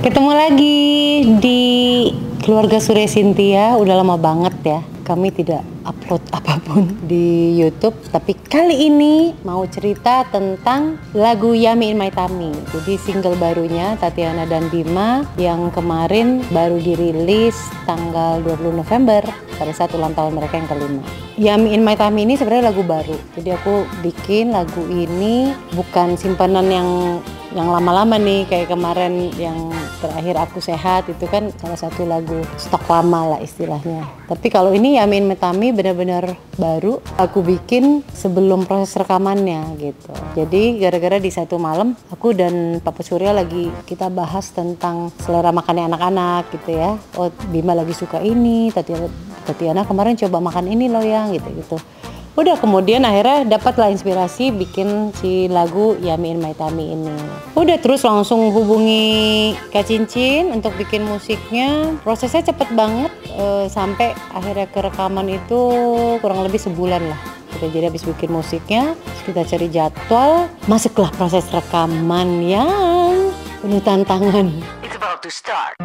Ketemu lagi di keluarga Surya Cynthia. Udah lama banget ya kami tidak upload apapun di YouTube, tapi kali ini mau cerita tentang lagu Yummy in My Tummy. Jadi single barunya Tatiana dan Bima yang kemarin baru dirilis tanggal 20 November pada saat ulang tahun mereka yang kelima. Yummy in My Tummy ini sebenarnya lagu baru. Jadi aku bikin lagu ini bukan simpanan yang lama-lama nih, kayak kemarin yang terakhir Aku Sehat itu kan salah satu lagu stok lama lah istilahnya. Tapi kalau ini Yummy in My Tummy benar-benar baru, aku bikin sebelum proses rekamannya gitu. Jadi gara-gara di satu malam aku dan Papa Surya lagi kita bahas tentang selera makannya anak-anak gitu ya. Oh, Bima lagi suka ini, Tatiana kemarin coba makan ini loh yang gitu-gitu. Udah kemudian akhirnya dapatlah inspirasi bikin si lagu Yummy in My Tummy ini. Udah terus langsung hubungi Kak Cincin untuk bikin musiknya. Prosesnya cepet banget, sampai akhirnya ke rekaman itu kurang lebih sebulan lah. Jadi habis bikin musiknya, kita cari jadwal, masuklah proses rekaman yang penuh tantangan. It's about to start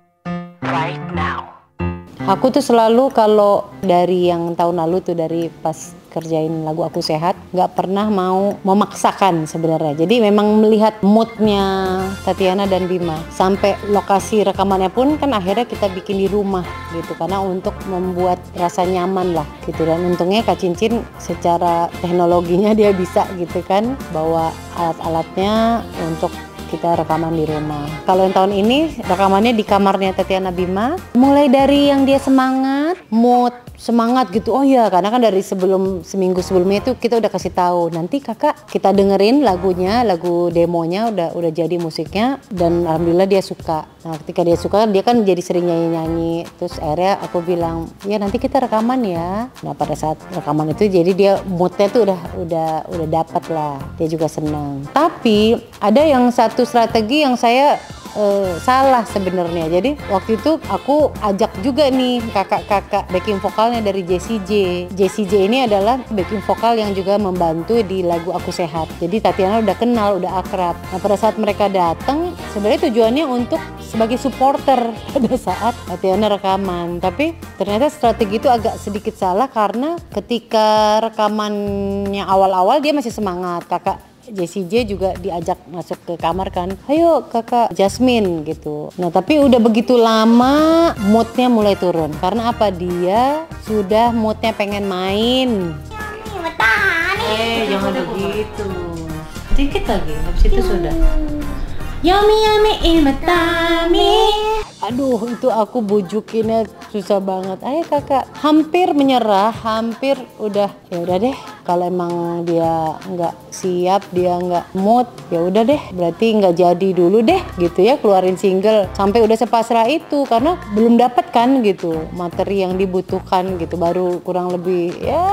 right now. Aku tuh selalu kalau dari yang tahun lalu tuh, dari pas kerjain lagu Aku Sehat, nggak pernah mau memaksakan sebenarnya. Jadi memang melihat moodnya Tatiana dan Bima. Sampai lokasi rekamannya pun kan akhirnya kita bikin di rumah gitu, karena untuk membuat rasa nyaman lah gitu. Dan untungnya Kak Cincin secara teknologinya dia bisa gitu kan, bawa alat-alatnya untuk kita rekaman di rumah. Kalau yang tahun ini rekamannya di kamarnya Tatiana Bima. Mulai dari yang dia semangat, mood semangat gitu. Oh iya, karena kan dari seminggu sebelumnya itu kita udah kasih tahu, nanti kakak kita dengerin lagunya, lagu demonya udah jadi musiknya, dan alhamdulillah dia suka. Nah ketika dia suka, dia kan jadi sering nyanyi. Terus akhirnya aku bilang, ya nanti kita rekaman ya. Nah pada saat rekaman itu jadi dia moodnya tuh udah dapat lah. Dia juga senang. Tapi ada yang satu strategi yang saya salah sebenarnya. Jadi waktu itu aku ajak juga nih kakak-kakak backing vokalnya dari Jessie J. Jessie J ini adalah backing vokal yang juga membantu di lagu Aku Sehat. Jadi Tatiana udah kenal, udah akrab. Nah pada saat mereka datang, sebenarnya tujuannya untuk sebagai supporter pada saat Tatiana rekaman. Tapi ternyata strategi itu agak sedikit salah, karena ketika rekamannya awal-awal dia masih semangat. Kakak Jessie J juga diajak masuk ke kamar kan, ayo kakak Jasmine gitu. Nah tapi udah begitu lama moodnya mulai turun. Karena apa? Dia sudah moodnya pengen main. Jangan begitu. Dikit lagi, habis itu sudah. Yummy yummy in my tummy. Aduh, itu aku bujukinnya susah banget. Ayo kakak, hampir menyerah, hampir udah, ya udah deh. Kalau emang dia nggak siap, dia nggak mood, ya udah deh. Berarti nggak jadi dulu deh, gitu ya, keluarin single. Sampai udah sepasrah itu, karena belum dapat kan gitu materi yang dibutuhkan gitu. Baru kurang lebih ya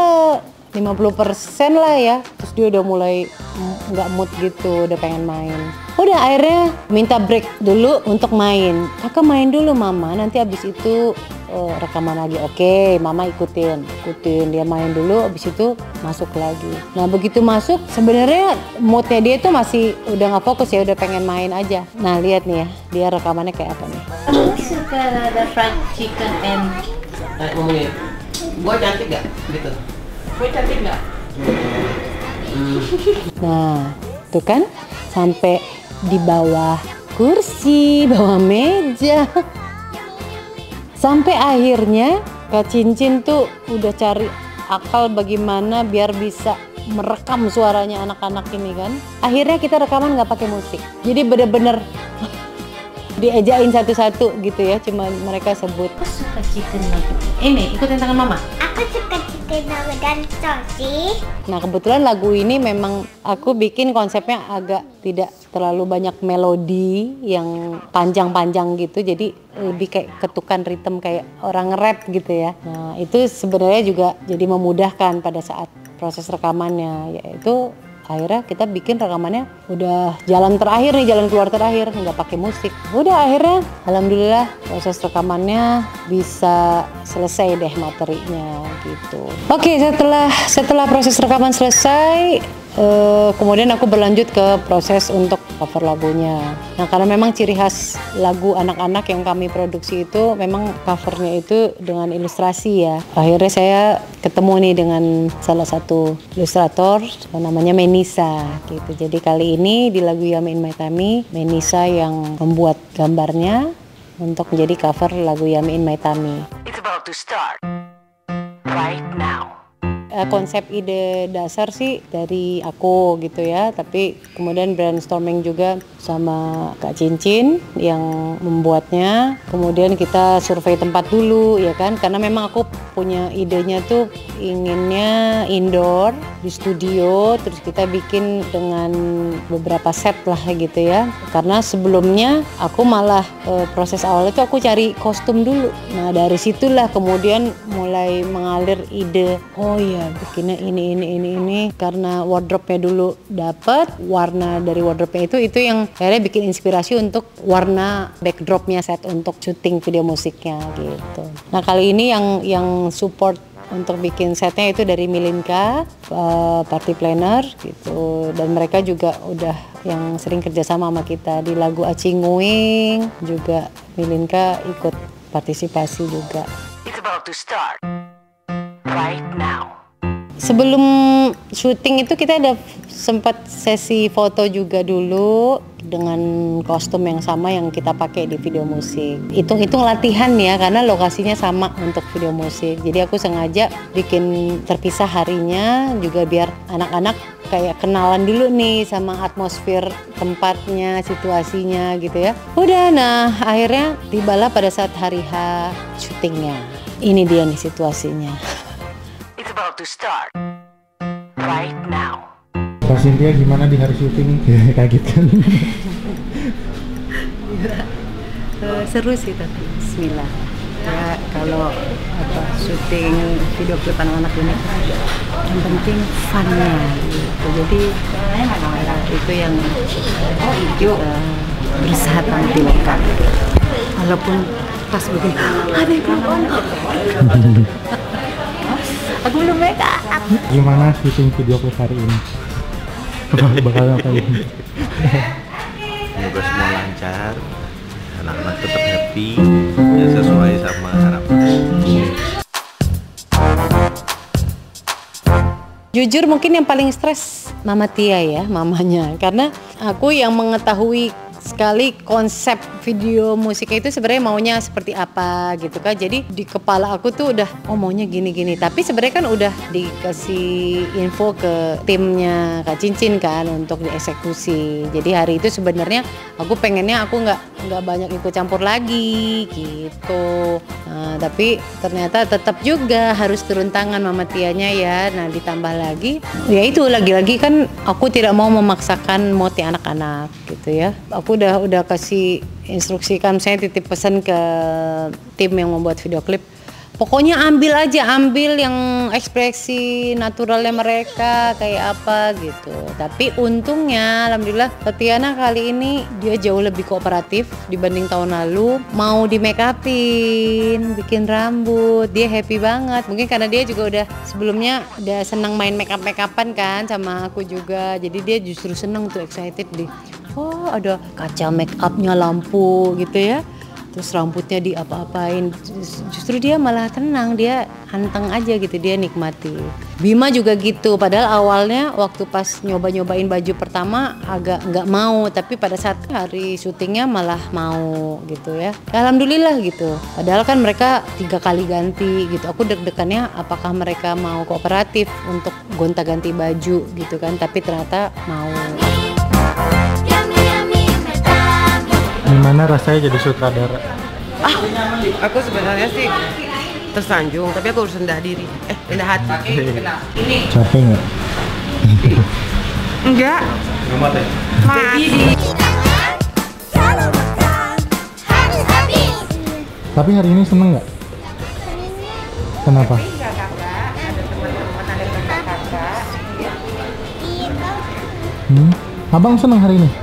50% lah ya. Terus dia udah mulai nggak mood gitu, udah pengen main. Udah akhirnya minta break dulu untuk main. Kakak main dulu mama, nanti abis itu rekaman lagi. Oke, mama ikutin dia main dulu, abis itu masuk lagi. Nah begitu masuk, sebenarnya moodnya dia tuh masih udah nggak fokus ya, udah pengen main aja. Nah lihat nih ya, dia rekamannya kayak apa nih. Kamu suka ada fried chicken and ngomongin, gue cantik gak? Gitu. Gue cantik gak? Nah tuh kan, sampai di bawah kursi, bawah meja. Sampai akhirnya Kak Cincin tuh udah cari akal bagaimana biar bisa merekam suaranya anak-anak ini kan. Akhirnya kita rekaman nggak pakai musik. Jadi bener-bener diejain satu-satu gitu ya. Cuma mereka sebut, aku suka chicken nugget. Ini ikutin tangan mama. Aku suka chicken nugget dan sosis. Nah kebetulan lagu ini memang aku bikin konsepnya agak tidak terlalu banyak melodi yang panjang-panjang gitu, jadi lebih kayak ketukan ritme kayak orang nge-rap gitu ya. Nah itu sebenarnya juga jadi memudahkan pada saat proses rekamannya, yaitu akhirnya kita bikin rekamannya udah jalan terakhir nih, jalan keluar terakhir, nggak pakai musik. Udah akhirnya alhamdulillah proses rekamannya bisa selesai deh materinya gitu. Oke, setelah proses rekaman selesai, kemudian aku berlanjut ke proses untuk cover lagunya. Nah, karena memang ciri khas lagu anak-anak yang kami produksi itu memang covernya itu dengan ilustrasi ya. Akhirnya saya ketemu nih dengan salah satu ilustrator namanya Menisa gitu. Jadi kali ini di lagu Yummy in My Tummy, Menisa yang membuat gambarnya untuk menjadi cover lagu Yummy in My Tummy. It's about to start right now. Konsep ide dasar sih dari aku gitu ya, tapi kemudian brainstorming juga sama Kak Cincin yang membuatnya. Kemudian kita survei tempat dulu ya kan, karena memang aku punya idenya tuh inginnya indoor di studio, terus kita bikin dengan beberapa set lah gitu ya. Karena sebelumnya aku malah proses awalnya tuh aku cari kostum dulu. Nah dari situlah kemudian mulai mengalir ide, oh iya bikinnya ini karena wardrobe-nya dulu dapat, warna dari wardrobe-nya itu yang akhirnya bikin inspirasi untuk warna backdrop-nya set untuk syuting video musiknya gitu. Nah kali ini yang support untuk bikin setnya itu dari Milinka, party planner gitu, dan mereka juga udah yang sering kerjasama sama kita di lagu Acinguing juga Milinka ikut partisipasi juga. It's about to start right now. Sebelum syuting itu kita ada sempat sesi foto juga dulu dengan kostum yang sama yang kita pakai di video musik. Hitung-hitung latihan ya, karena lokasinya sama untuk video musik. Jadi aku sengaja bikin terpisah harinya juga biar anak-anak kayak kenalan dulu nih sama atmosfer tempatnya, situasinya gitu ya. Udah, nah akhirnya tibalah pada saat hari H syutingnya. Ini dia nih situasinya. It's about to start right now. Kak Cynthia gimana di hari syuting? Kaget kan? Seru sih tapi bismillah. Ya kalau syuting video klip anak-anak ini yang penting funnya gitu. Jadi itu yang kita berusaha tampilkan. Walaupun pas begini ada yang aku belum make up. Gimana syuting video klip hari ini? Bakal ngapain? Semoga semua lancar, anak-anak tetap happy, ya sesuai sama harapan. Jujur mungkin yang paling stres Mama Tia ya, mamanya. Karena aku yang mengetahui sekali konsep video musiknya itu sebenarnya maunya seperti apa gitu kan. Jadi di kepala aku tuh udah maunya gini-gini. Tapi sebenarnya kan udah dikasih info ke timnya Kak Cincin kan untuk dieksekusi. Jadi hari itu sebenarnya aku pengennya aku nggak banyak ikut campur lagi gitu. Nah, tapi ternyata tetap juga harus turun tangan Mama Tianya ya. Nah ditambah lagi ya itu lagi-lagi kan aku tidak mau memaksakan mood anak-anak gitu ya. Aku udah kasih instruksikan, saya titip pesan ke tim yang membuat video klip. Pokoknya ambil yang ekspresi naturalnya mereka kayak apa gitu. Tapi untungnya alhamdulillah Tatiana kali ini dia jauh lebih kooperatif dibanding tahun lalu. Mau di make upin, bikin rambut, dia happy banget. Mungkin karena dia juga udah sebelumnya udah senang main make upan kan sama aku juga. Jadi dia justru senang tuh, excited oh ada kaca make upnya, lampu gitu ya, terus rambutnya diapa-apain. Justru dia malah tenang, dia anteng aja gitu, dia nikmati. Bima juga gitu, padahal awalnya waktu pas nyobain baju pertama agak nggak mau, tapi pada saat hari syutingnya malah mau gitu ya. Alhamdulillah gitu, padahal kan mereka 3 kali ganti gitu. Aku deg-degannya apakah mereka mau kooperatif untuk gonta-ganti baju gitu kan, tapi ternyata mau. Gimana rasanya jadi sutradara? Aku sebenarnya sih tersanjung, tapi aku harus rendah diri, rendah hati. Ini Capek nggak? enggak. Tapi hari ini seneng nggak? Kenapa? Abang seneng hari ini?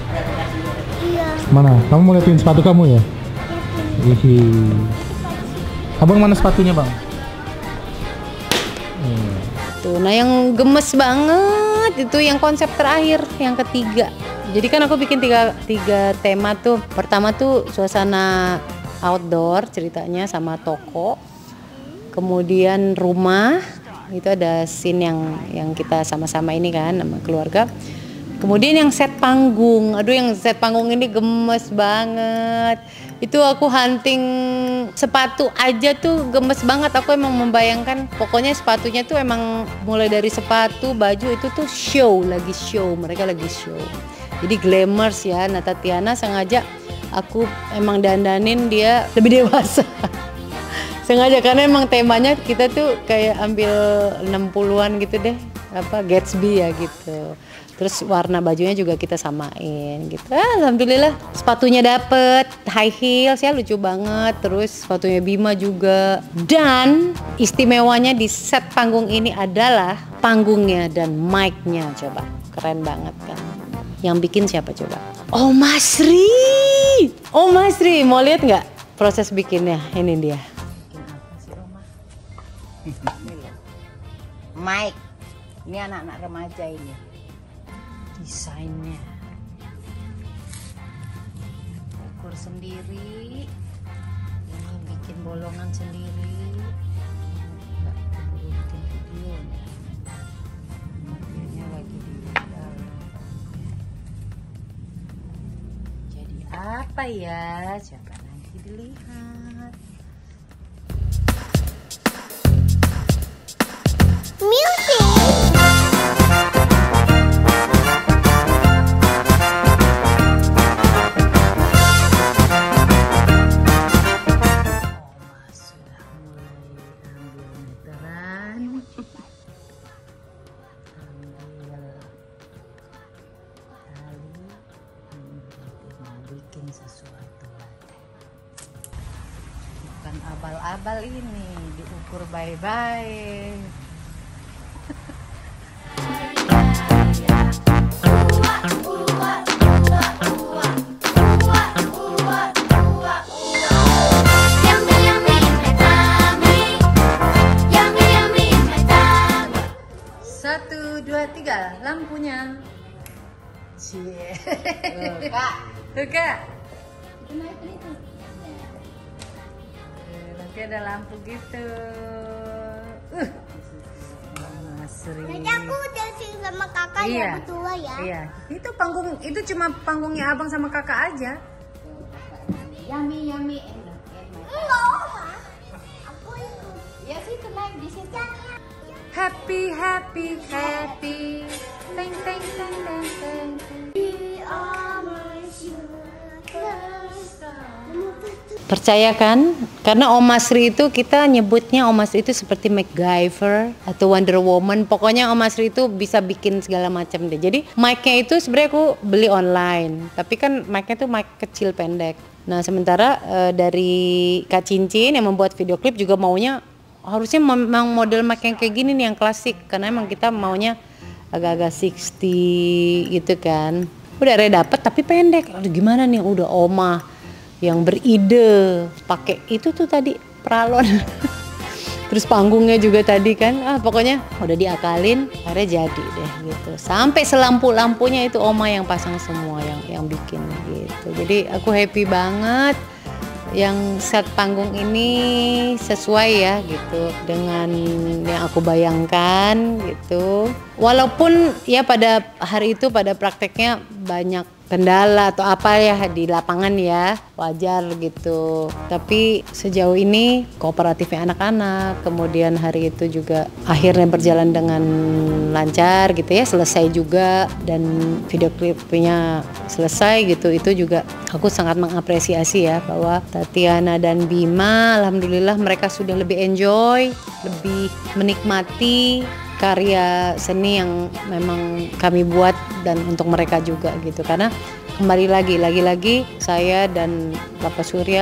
Mana? Kamu mau liatin sepatu kamu ya? Ihi. Abang mana sepatunya bang? gitu. Nah yang gemes banget itu yang konsep terakhir, yang ketiga. Jadi kan aku bikin tiga tema tuh. Pertama tuh suasana outdoor ceritanya sama toko. Kemudian rumah, itu ada scene yang kita sama-sama ini kan sama keluarga. Kemudian yang set panggung, aduh yang set panggung ini gemes banget. Itu aku hunting sepatu aja tuh gemes banget. Aku emang membayangkan pokoknya sepatunya tuh emang mulai dari sepatu, baju itu tuh lagi show, mereka lagi show. Jadi glamorous ya. Nah Tatiana sengaja aku emang dandanin dia lebih dewasa. Sengaja karena emang temanya kita tuh kayak ambil 60-an gitu deh, apa Gatsby ya gitu. Terus warna bajunya juga kita samain gitu. Alhamdulillah sepatunya dapet, high heels ya lucu banget. Terus sepatunya Bima juga. Dan istimewanya di set panggung ini adalah panggungnya dan mic-nya, coba keren banget kan. Yang bikin siapa coba? Om Masri. Om Masri, mau lihat nggak proses bikinnya? Ini dia. Bikin apa sih Oma? Mic. Ini anak-anak remaja ini. Desainnya ukur sendiri, ini bikin bolongan sendiri, nggak perlu bikin video nih. Videonya lagi di dalam. Jadi apa ya, coba nanti dilihat. Music. Bikin sesuatu bukan abal-abal ini, diukur baik-baik. Satu, dua, tiga, lampunya. Cie. Tuh kak. Nanti ada lampu gitu. Masri. Nanti aku udah sing sama kakak Iya. yang berdua ya. Iya. Itu panggung, itu cuma panggungnya abang sama kakak aja. Yummy. Enggak, Oma. Aku ikut. Ya sih naik di situ. Happy. Teng. Percaya kan? Karena Om Masri itu kita nyebutnya Om Masri itu seperti MacGyver atau Wonder Woman. Pokoknya Om Masri itu bisa bikin segala macam deh. Jadi mic-nya itu sebenarnya aku beli online. Tapi kan mic-nya itu mic kecil pendek. Nah sementara dari Kak Cincin yang membuat video klip juga maunya harusnya memang model mic yang kayak gini nih yang klasik. Karena emang kita maunya agak-agak 60 gitu kan. Udah dapet tapi pendek. Aduh gimana nih udah Oma yang beride pakai itu tuh tadi pralon. Terus panggungnya juga tadi kan, pokoknya udah diakalin, akhirnya jadi deh gitu. Sampai selampu-lampunya itu Oma yang pasang semua, yang bikin gitu. Jadi aku happy banget yang set panggung ini sesuai ya gitu dengan yang aku bayangkan gitu. Walaupun ya pada hari itu pada prakteknya banyak kendala atau apa ya di lapangan ya, wajar gitu. Tapi sejauh ini kooperatifnya anak-anak, kemudian hari itu juga akhirnya berjalan dengan lancar gitu ya, selesai juga dan video klipnya selesai gitu. Itu juga aku sangat mengapresiasi ya bahwa Tatiana dan Bima alhamdulillah mereka sudah lebih enjoy, lebih menikmati karya seni yang memang kami buat dan untuk mereka juga gitu. Karena kembali lagi saya dan Bapak Surya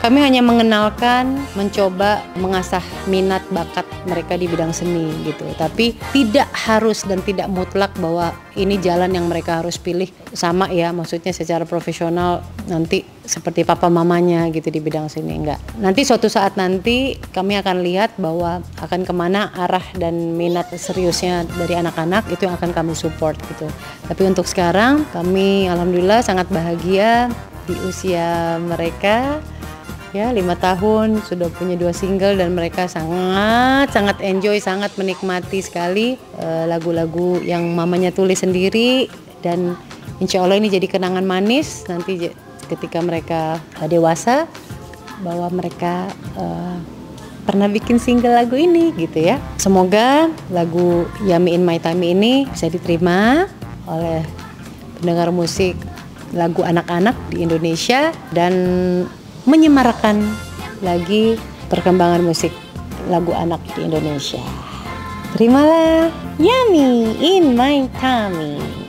Kami hanya mengenalkan, mencoba mengasah minat bakat mereka di bidang seni gitu. Tapi tidak harus dan tidak mutlak bahwa ini jalan yang mereka harus pilih sama ya, maksudnya secara profesional nanti seperti papa mamanya gitu di bidang seni, enggak. Nanti suatu saat nanti kami akan lihat bahwa akan kemana arah dan minat seriusnya dari anak-anak, itu yang akan kami support gitu. Tapi untuk sekarang kami alhamdulillah sangat bahagia di usia mereka. Ya 5 tahun sudah punya 2 single dan mereka sangat enjoy, sangat menikmati sekali lagu-lagu yang mamanya tulis sendiri, dan insya Allah ini jadi kenangan manis nanti ketika mereka dewasa bahwa mereka pernah bikin single lagu ini gitu ya. Semoga lagu Yummy in My Tummy ini bisa diterima oleh pendengar musik lagu anak-anak di Indonesia dan menyemarakan lagi perkembangan musik lagu anak di Indonesia. Terimalah Yummy in My Tummy.